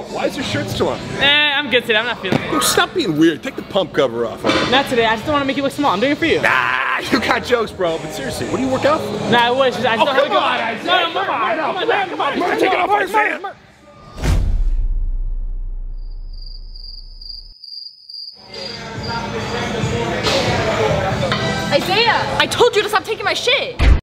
why is your shirt still on? I'm good today. I'm not feeling it. Yo, stop being weird. Take the pump cover off. Right? Not today. I just don't want to make you look small. I'm doing it for you. Nah, you got jokes, bro. But seriously, what do you work out for? Nah, I wish. I still have to go. Come on. Take it off, Isaiah. Isaiah, I told you to stop taking my shit.